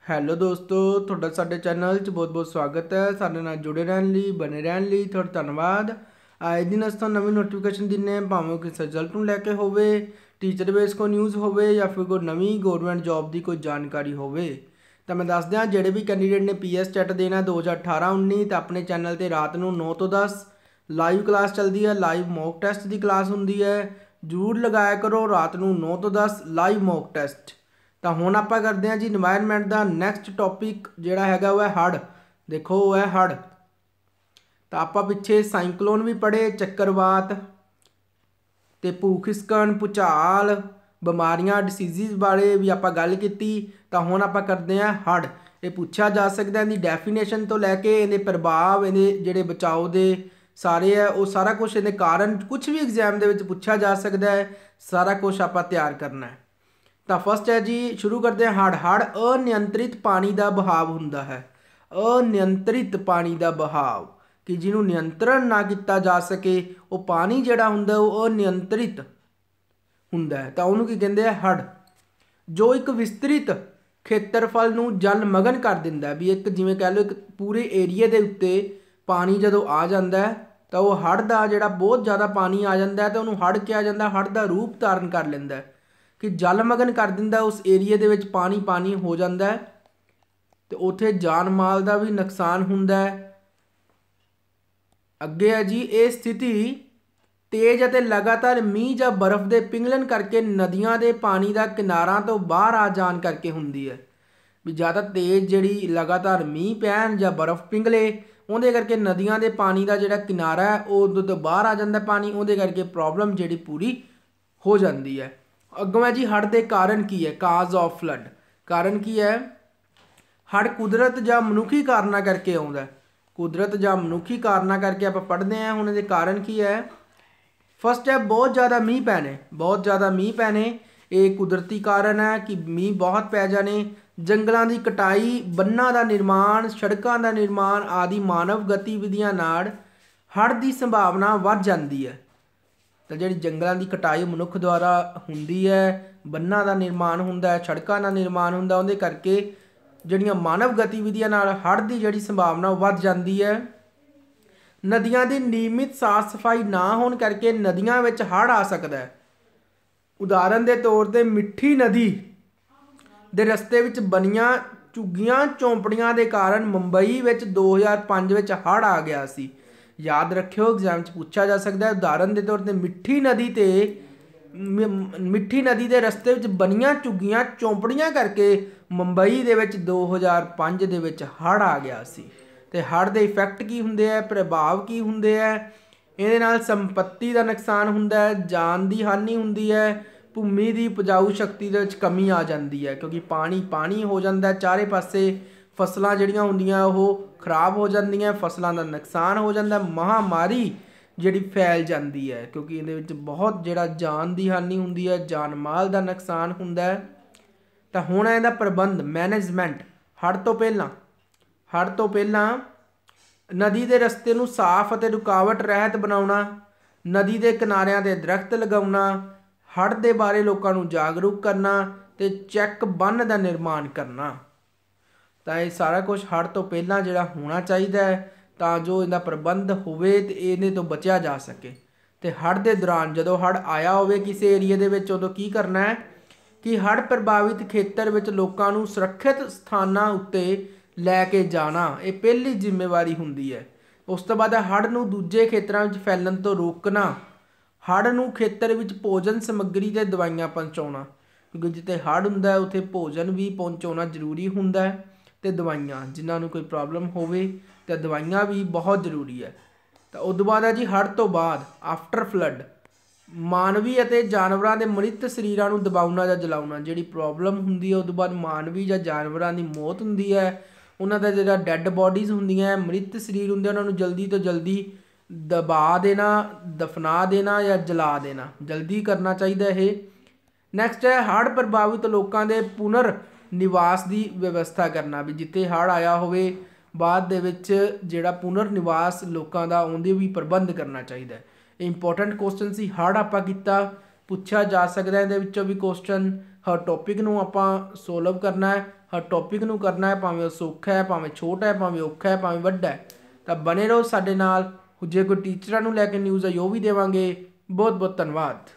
Hello ਦੋਸਤੋ, ਤੁਹਾਡਾ ਸਾਡੇ ਚੈਨਲ 'ਚ ਬਹੁਤ-ਬਹੁਤ ਸਵਾਗਤ ਹੈ। ਸਾਡੇ ਨਾਲ ਜੁੜੇ ਰਹਿਣ ਲਈ, ਬਣੇ ਰਹਿਣ ਲਈ ਤੁਹਾਡਾ ਧੰਨਵਾਦ। ਆਏ ਦਿਨ ਅਸੀਂ ਤੁਹਾਨੂੰ ਨਵੀਂ ਨੋਟੀਫਿਕੇਸ਼ਨ ਦਿੰਦੇ ਹਾਂ, ਭਾਵੇਂ ਕਿਸੇ ਰਿਜ਼ਲਟ ਨੂੰ ਲੈ ਕੇ ਹੋਵੇ, ਟੀਚਰ ਬੇਸ ਕੋਈ ਨਿਊਜ਼ ਹੋਵੇ ਜਾਂ ਫਿਰ ਕੋਈ ਨਵੀਂ ਗਵਰਨਮੈਂਟ ਜੌਬ ਦੀ ਕੋਈ ਜਾਣਕਾਰੀ ਹੋਵੇ। ਤਾਂ ਮੈਂ ਦੱਸ ਦਿਆਂ, ਜਿਹੜੇ ਵੀ ਕੈਂਡੀਡੇਟ ਨੇ ਪੀਐਸ ਟੈਟ ਦੇਣਾ 2018-19 ਤਾਂ ਆਪਣੇ ਚੈਨਲ ਤੇ ਰਾਤ ਨੂੰ 9 ਤੋਂ 10 ਲਾਈਵ ਕਲਾਸ ਚੱਲਦੀ ਹੈ। ਲਾਈਵ ਮੌਕ ਟੈਸਟ ਦੀ ਕਲਾਸ ਹੁੰਦੀ ਹੈ, ਜ਼ਰੂਰ ਲਗਾਇਆ ਕਰੋ। ਰਾਤ ਨੂੰ 9 ਤੋਂ 10 ਲਾਈਵ ਮੌਕ ਟੈਸਟ। ਤਾਂ ਹੁਣ ਆਪਾਂ ਕਰਦੇ ਹਾਂ ਜੀ ਇਨਵਾਇਰਨਮੈਂਟ ਦਾ ਨੈਕਸਟ ਟੌਪਿਕ ਜਿਹੜਾ ਹੈਗਾ ਉਹ ਹੈ ਹੜ੍ਹ। ਦੇਖੋ ਉਹ ਹੈ ਹੜ੍ਹ। ਤਾਂ ਆਪਾਂ ਪਿੱਛੇ ਸਾਈਕਲੋਨ ਵੀ ਪੜ੍ਹੇ, ਚੱਕਰਵਾਤ ਤੇ ਭੂਖਿਸਕਣ, ਭੂਚਾਲ, ਬਿਮਾਰੀਆਂ, ਡਿਸੀਜ਼ਿਸ ਬਾਰੇ ਵੀ ਆਪਾਂ ਗੱਲ ਕੀਤੀ। ਤਾਂ ਹੁਣ ਆਪਾਂ ਕਰਦੇ ਹਾਂ ਹੜ੍ਹ। ਇਹ ਪੁੱਛਿਆ ਜਾ ਸਕਦਾ, ਇਹਦੀ ਡੈਫੀਨੇਸ਼ਨ ਤੋਂ ਲੈ ਕੇ ਇਹਦੇ ਪ੍ਰਭਾਵ, ਇਹਦੇ ਜਿਹੜੇ ਬਚਾਓ ਦੇ ਸਾਰੇ ਹੈ ਉਹ ਸਾਰਾ ਕੁਝ, ਇਹਦੇ ਕਾਰਨ, ਕੁਝ ਵੀ ਐਗਜ਼ਾਮ ਦੇ ਵਿੱਚ ਪੁੱਛਿਆ ਜਾ ਸਕਦਾ ਹੈ। ਸਾਰਾ ਕੁਝ ਆਪਾਂ ਤਿਆਰ ਕਰਨਾ ਹੈ। ਤਾਂ ਫਸਟ ਹੈ ਜੀ, ਸ਼ੁਰੂ ਕਰਦੇ ਹਾਂ ਹੜ੍ਹ। ਹੜ੍ਹ ਅਨਿਯੰਤਰਿਤ ਪਾਣੀ ਦਾ ਬਹਾਵ ਹੁੰਦਾ ਹੈ। ਅਨਿਯੰਤਰਿਤ ਪਾਣੀ ਦਾ ਬਹਾਵ, ਕਿ ਜਿਹਨੂੰ ਨਿਯੰਤਰਣ ਨਾ ਕੀਤਾ ਜਾ ਸਕੇ, ਉਹ ਪਾਣੀ ਜਿਹੜਾ ਹੁੰਦਾ ਉਹ ਅਨਿਯੰਤਰਿਤ ਹੁੰਦਾ ਹੈ। ਤਾਂ ਉਹਨੂੰ ਕੀ ਕਹਿੰਦੇ ਆ? ਹੜ੍ਹ। ਜੋ ਇੱਕ ਵਿਸਤ੍ਰਿਤ ਖੇਤਰਫਲ ਨੂੰ ਜਲਮਗਨ ਕਰ ਦਿੰਦਾ, ਵੀ ਇੱਕ ਜਿਵੇਂ ਕਹਿ ਲਓ ਇੱਕ ਪੂਰੇ ਏਰੀਏ ਦੇ ਉੱਤੇ ਪਾਣੀ ਜਦੋਂ ਆ ਜਾਂਦਾ ਹੈ ਤਾਂ ਉਹ ਹੜ੍ਹ ਦਾ ਜਿਹੜਾ ਬਹੁਤ ਜ਼ਿਆਦਾ ਪਾਣੀ ਆ ਜਾਂਦਾ ਹੈ ਤਾਂ ਉਹਨੂੰ ਹੜ੍ਹ ਕਿਹਾ ਜਾਂਦਾ। ਹੜ੍ਹ ਦਾ ਰੂਪ ਧਾਰਨ ਕਰ ਲੈਂਦਾ ਹੈ, ਕਿ ਜਲਮਗਨ ਕਰ ਦਿੰਦਾ, ਉਸ ਏਰੀਏ ਦੇ ਵਿੱਚ ਪਾਣੀ ਪਾਣੀ ਹੋ ਜਾਂਦਾ ਹੈ ਤੇ ਉੱਥੇ ਜਾਨ ਮਾਲ ਦਾ ਵੀ ਨੁਕਸਾਨ ਹੁੰਦਾ ਹੈ। ਅੱਗੇ ਹੈ ਜੀ, ਇਹ ਸਥਿਤੀ ਤੇਜ਼ ਅਤੇ ਲਗਾਤਾਰ ਮੀਂਹ ਜਾਂ ਬਰਫ਼ ਦੇ ਪਿਘਲਣ ਕਰਕੇ ਨਦੀਆਂ ਦੇ ਪਾਣੀ ਦਾ ਕਿਨਾਰਾਂ ਤੋਂ ਬਾਹਰ ਆ ਜਾਣ ਕਰਕੇ ਹੁੰਦੀ ਹੈ। ਵੀ ਜ਼ਿਆਦਾ ਤੇਜ਼ ਜਿਹੜੀ ਲਗਾਤਾਰ ਮੀਂਹ ਪੈਣ ਜਾਂ ਬਰਫ਼ ਪਿਘਲੇ, ਉਹਦੇ ਕਰਕੇ ਨਦੀਆਂ ਦੇ ਪਾਣੀ ਦਾ ਜਿਹੜਾ ਕਿਨਾਰਾ ਹੈ ਉਹ ਉਦੋਂ ਤੋਂ ਬਾਹਰ ਆ ਜਾਂਦਾ ਪਾਣੀ, ਉਹਦੇ ਕਰਕੇ ਪ੍ਰੋਬਲਮ ਜਿਹੜੀ ਪੂਰੀ ਹੋ ਜਾਂਦੀ ਹੈ। ਅੱਗੋਂ ਹੈ ਜੀ, ਹੜ੍ਹ ਦੇ ਕਾਰਨ ਕੀ ਹੈ? Cause of flood. ਕਾਰਨ ਕੀ ਹੈ? ਹੜ੍ਹ ਕੁਦਰਤ ਜਾਂ ਮਨੁੱਖੀ ਕਾਰਨਾਂ ਕਰਕੇ ਆਉਂਦਾ। ਕੁਦਰਤ ਜਾਂ ਮਨੁੱਖੀ ਕਾਰਨਾਂ ਕਰਕੇ ਆਪਾਂ ਪੜ੍ਹਦੇ ਹਾਂ। ਹੁਣ ਇਹਦੇ ਕਾਰਨ ਕੀ ਹੈ? ਫਸਟ ਹੈ ਬਹੁਤ ਜ਼ਿਆਦਾ ਮੀਂਹ ਪੈਣੇ। ਬਹੁਤ ਜ਼ਿਆਦਾ ਮੀਂਹ ਪੈਣੇ ਇਹ ਕੁਦਰਤੀ ਕਾਰਨ ਹੈ, ਕਿ ਮੀਂਹ ਬਹੁਤ ਪੈ ਜਾਣੇ। ਜੰਗਲਾਂ ਦੀ ਕਟਾਈ, ਬੰਨਾਂ ਦਾ ਨਿਰਮਾਣ, ਸੜਕਾਂ ਦਾ ਨਿਰਮਾਣ ਆਦਿ ਮਾਨਵ ਗਤੀਵਿਧੀਆਂ ਨਾਲ ਹੜ੍ਹ ਦੀ ਸੰਭਾਵਨਾ ਵੱਧ ਜਾਂਦੀ ਹੈ। ਤਾਂ ਜਿਹੜੀ ਜੰਗਲਾਂ ਦੀ ਕਟਾਈ ਮਨੁੱਖ ਦੁਆਰਾ ਹੁੰਦੀ ਹੈ, ਬੰਨਾਂ ਦਾ ਨਿਰਮਾਣ ਹੁੰਦਾ ਹੈ, ਸੜਕਾਂ ਦਾ ਨਿਰਮਾਣ ਹੁੰਦਾ, ਉਹਦੇ ਕਰਕੇ ਜਿਹੜੀਆਂ ਮਾਨਵ ਗਤੀਵਿਧੀਆਂ ਨਾਲ ਹੜ੍ਹ ਦੀ ਜਿਹੜੀ ਸੰਭਾਵਨਾ ਵੱਧ ਜਾਂਦੀ ਹੈ। ਨਦੀਆਂ ਦੀ ਨਿਯਮਿਤ ਸਾਫ਼ ਸਫਾਈ ਨਾ ਹੋਣ ਕਰਕੇ ਨਦੀਆਂ ਵਿੱਚ ਹੜ੍ਹ ਆ ਸਕਦਾ ਹੈ। ਉਦਾਹਰਨ ਦੇ ਤੌਰ ਤੇ ਮਿੱਠੀ ਨਦੀ ਦੇ ਰਸਤੇ ਵਿੱਚ ਬਣੀਆਂ ਝੁੱਗੀਆਂ ਝੌਂਪੜੀਆਂ ਦੇ ਕਾਰਨ ਮੁੰਬਈ ਵਿੱਚ 2005 ਵਿੱਚ ਹੜ੍ਹ ਆ ਗਿਆ ਸੀ। ਯਾਦ ਰੱਖਿਓ, ਐਗਜ਼ਾਮ 'ਚ ਪੁੱਛਿਆ ਜਾ ਸਕਦਾ ਹੈ। ਉਦਾਹਰਨ ਦੇ ਤੌਰ ਤੇ ਮਿੱਠੀ ਨਦੀ ਦੇ ਰਸਤੇ ਵਿੱਚ ਬਣੀਆਂ ਝੁੱਗੀਆਂ ਝੌਂਪੜੀਆਂ ਕਰਕੇ ਮੁੰਬਈ ਦੇ ਵਿੱਚ 2005 ਦੇ ਵਿੱਚ ਹੜ੍ਹ ਆ ਗਿਆ ਸੀ। ਤੇ ਹੜ੍ਹ ਦੇ ਇਫੈਕਟ ਕੀ ਹੁੰਦੇ ਆ, ਪ੍ਰਭਾਵ ਕੀ ਹੁੰਦੇ ਆ? ਇਹਦੇ ਨਾਲ ਸੰਪत्ति ਦਾ ਨੁਕਸਾਨ ਹੁੰਦਾ ਹੈ, ਜਾਨ ਦੀ ਹਾਨੀ ਹੁੰਦੀ ਹੈ, ਭੂਮੀ ਦੀ ਉਪਜਾਊ ਸ਼ਕਤੀ ਦੇ ਵਿੱਚ ਕਮੀ ਆ ਜਾਂਦੀ ਹੈ, ਕਿਉਂਕਿ ਪਾਣੀ ਪਾਣੀ ਹੋ ਜਾਂਦਾ ਚਾਰੇ ਪਾਸੇ। ਫਸਲਾਂ ਜਿਹੜੀਆਂ ਹੁੰਦੀਆਂ ਉਹ ਖਰਾਬ ਹੋ ਜਾਂਦੀਆਂ, ਫਸਲਾਂ ਦਾ ਨੁਕਸਾਨ ਹੋ ਜਾਂਦਾ, ਮਹਾਮਾਰੀ ਜਿਹੜੀ ਫੈਲ ਜਾਂਦੀ ਹੈ, ਕਿਉਂਕਿ ਇਹਦੇ ਵਿੱਚ ਬਹੁਤ ਜਿਹੜਾ ਜਾਨ ਦੀ ਹਾਨੀ ਹੁੰਦੀ ਹੈ, ਜਾਨ ਮਾਲ ਦਾ ਨੁਕਸਾਨ ਹੁੰਦਾ ਹੈ। ਤਾਂ ਹੁਣ ਇਹਦਾ ਪ੍ਰਬੰਧ, ਮੈਨੇਜਮੈਂਟ। ਹੜ੍ਹ ਤੋਂ ਪਹਿਲਾਂ ਨਦੀ ਦੇ ਰਸਤੇ ਨੂੰ ਸਾਫ਼ ਅਤੇ ਰੁਕਾਵਟ ਰਹਿਤ ਬਣਾਉਣਾ, ਨਦੀ ਦੇ ਕਿਨਾਰਿਆਂ 'ਤੇ ਦਰਖਤ ਲਗਾਉਣਾ, ਹੜ੍ਹ ਦੇ ਬਾਰੇ ਲੋਕਾਂ ਨੂੰ ਜਾਗਰੂਕ ਕਰਨਾ ਤੇ ਚੈੱਕ ਬੰਨ ਦਾ ਨਿਰਮਾਣ ਕਰਨਾ। ਤਾਂ ਇਹ ਸਾਰਾ ਕੁਝ ਹੜ੍ਹ ਤੋਂ ਪਹਿਲਾਂ ਜਿਹੜਾ ਹੋਣਾ ਚਾਹੀਦਾ ਹੈ, ਤਾਂ ਜੋ ਇਹਦਾ ਪ੍ਰਬੰਧ ਹੋਵੇ ਤੇ ਇਹਦੇ ਤੋਂ ਬਚਿਆ ਜਾ ਸਕੇ। ਤੇ ਹੜ੍ਹ ਦੇ ਦੌਰਾਨ ਜਦੋਂ ਹੜ੍ਹ ਆਇਆ ਹੋਵੇ ਕਿਸੇ ਏਰੀਏ ਦੇ ਵਿੱਚ, ਉਦੋਂ ਕੀ ਕਰਨਾ ਹੈ ਕਿ ਹੜ੍ਹ ਪ੍ਰਭਾਵਿਤ ਖੇਤਰ ਵਿੱਚ ਲੋਕਾਂ ਨੂੰ ਸੁਰੱਖਿਅਤ ਸਥਾਨਾਂ ਉੱਤੇ ਲੈ ਕੇ ਜਾਣਾ, ਇਹ ਪਹਿਲੀ ਜ਼ਿੰਮੇਵਾਰੀ ਹੁੰਦੀ ਹੈ। ਉਸ ਤੋਂ ਬਾਅਦ ਹੜ੍ਹ ਨੂੰ ਦੂਜੇ ਖੇਤਰਾਂ ਵਿੱਚ ਫੈਲਣ ਤੋਂ ਰੋਕਣਾ। ਹੜ੍ਹ ਨੂੰ ਖੇਤਰ ਵਿੱਚ ਭੋਜਨ ਸਮੱਗਰੀ ਤੇ ਦਵਾਈਆਂ ਪਹੁੰਚਾਉਣਾ, ਕਿਉਂਕਿ ਜਿੱਥੇ ਹੜ੍ਹ ਹੁੰਦਾ ਹੈ ਉੱਥੇ ਭੋਜਨ ਵੀ ਪਹੁੰਚਾਉਣਾ ਜ਼ਰੂਰੀ ਹੁੰਦਾ ਹੈ ਤੇ ਦਵਾਈਆਂ, ਜਿਨ੍ਹਾਂ ਨੂੰ ਕੋਈ ਪ੍ਰੋਬਲਮ ਹੋਵੇ ਤਾਂ ਦਵਾਈਆਂ ਵੀ ਬਹੁਤ ਜ਼ਰੂਰੀ ਹੈ। ਤਾਂ ਉਸ ਤੋਂ ਬਾਅਦ ਹੈ ਜੀ ਹੜ੍ਹ ਤੋਂ ਬਾਅਦ, ਆਫਟਰ ਫਲੱਡ, ਮਾਨਵੀ ਅਤੇ ਜਾਨਵਰਾਂ ਦੇ ਮ੍ਰਿਤ ਸਰੀਰਾਂ ਨੂੰ ਦਬਾਉਣਾ ਜਾਂ ਜਲਾਉਣਾ। ਜਿਹੜੀ ਪ੍ਰੋਬਲਮ ਹੁੰਦੀ ਹੈ ਉਸ ਤੋਂ ਬਾਅਦ ਮਾਨਵੀ ਜਾਂ ਜਾਨਵਰਾਂ ਦੀ ਮੌਤ ਹੁੰਦੀ ਹੈ, ਉਹਨਾਂ ਦਾ ਜਿਹੜਾ ਡੈੱਡ ਬੋਡੀਜ਼ ਹੁੰਦੀਆਂ, ਮ੍ਰਿਤ ਸਰੀਰ ਹੁੰਦੇ, ਉਹਨਾਂ ਨੂੰ ਜਲਦੀ ਤੋਂ ਜਲਦੀ ਦਬਾ ਦੇਣਾ, ਦਫਨਾ ਦੇਣਾ ਜਾਂ ਜਲਾ ਦੇਣਾ, ਜਲਦੀ ਕਰਨਾ ਚਾਹੀਦਾ ਇਹ। ਨੈਕਸਟ ਹੈ ਹੜ੍ਹ ਪ੍ਰਭਾਵਿਤ ਲੋਕਾਂ ਦੇ ਪੁਨਰ ਨਿਵਾਸ ਦੀ ਵਿਵਸਥਾ ਕਰਨਾ, ਵੀ ਜਿੱਥੇ ਹੜ੍ਹ ਆਇਆ ਹੋਵੇ ਬਾਅਦ ਦੇ ਵਿੱਚ ਜਿਹੜਾ ਪੁਨਰ ਨਿਵਾਸ ਲੋਕਾਂ ਦਾ, ਉਹਦੇ ਵੀ ਪ੍ਰਬੰਧ ਕਰਨਾ ਚਾਹੀਦਾ। ਇੰਪੋਰਟੈਂਟ ਕੁਐਸਚਨ ਸੀ। ਹੜ੍ਹ ਆਪਾਂ ਕੀਤਾ, ਪੁੱਛਿਆ ਜਾ ਸਕਦਾ ਇਹਦੇ ਵਿੱਚੋਂ ਵੀ ਕੁਐਸਚਨ। ਹਰ ਟੌਪਿਕ ਨੂੰ ਆਪਾਂ ਸੋਲਵ ਕਰਨਾ ਹੈ, ਹਰ ਟੌਪਿਕ ਨੂੰ ਕਰਨਾ ਹੈ, ਭਾਵੇਂ ਉਹ ਸੌਖਾ ਹੈ, ਭਾਵੇਂ ਛੋਟਾ ਹੈ, ਭਾਵੇਂ ਔਖਾ ਹੈ, ਭਾਵੇਂ ਵੱਡਾ ਹੈ। ਤਾਂ ਬਣੇ ਰਹੋ ਸਾਡੇ ਨਾਲ। ਜੇ ਕੋਈ ਟੀਚਰਾਂ ਨੂੰ ਲੈ ਕੇ ਨਿਊਜ਼ ਆਈ ਉਹ ਵੀ ਦੇਵਾਂਗੇ। ਬਹੁਤ ਬਹੁਤ ਧੰਨਵਾਦ।